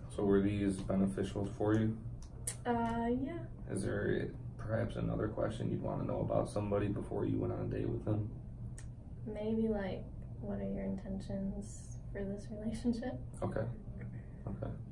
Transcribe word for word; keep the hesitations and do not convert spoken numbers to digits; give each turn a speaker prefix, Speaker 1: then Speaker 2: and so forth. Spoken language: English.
Speaker 1: So were these beneficial for you?
Speaker 2: Uh, yeah.
Speaker 1: Is there perhaps another question you'd want to know about somebody before you went on a date with them?
Speaker 2: Maybe like, what are your intentions for this relationship?
Speaker 1: Okay. Okay.